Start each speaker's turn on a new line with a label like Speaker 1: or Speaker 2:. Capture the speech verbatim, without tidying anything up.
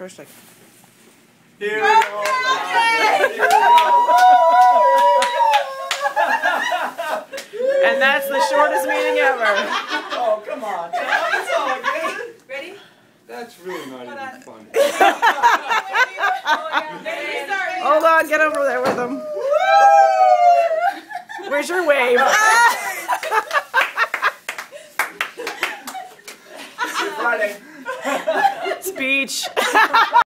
Speaker 1: first second.
Speaker 2: Here we go. Here we go.
Speaker 1: And that's the shortest meeting ever.
Speaker 2: Oh, come on. That's all good.
Speaker 3: Ready?
Speaker 2: That's really not even funny.
Speaker 1: Hold on, get over there with him. Where's your wave?
Speaker 2: Friday.
Speaker 1: Speech.